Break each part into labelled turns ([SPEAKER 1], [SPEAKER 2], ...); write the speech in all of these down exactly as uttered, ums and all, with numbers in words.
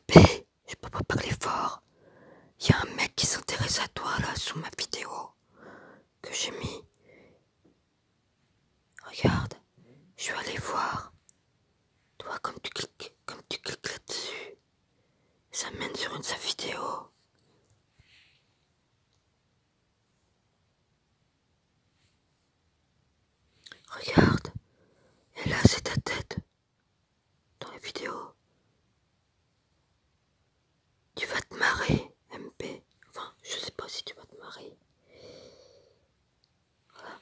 [SPEAKER 1] P, je peux pas parler fort. Il y a un mec qui s'intéresse à toi là sous ma vidéo que j'ai mis. Regarde, je suis allé voir. Toi, comme tu cliques, comme tu cliques là-dessus, ça mène sur une de sa vidéo. Regarde, et là c'est ta tête dans la vidéo. Tu vas te marrer, M P. Enfin, je sais pas si tu vas te marrer. Voilà.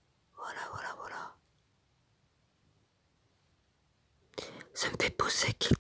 [SPEAKER 1] Voilà, voilà, voilà. Ça me fait penser qu'il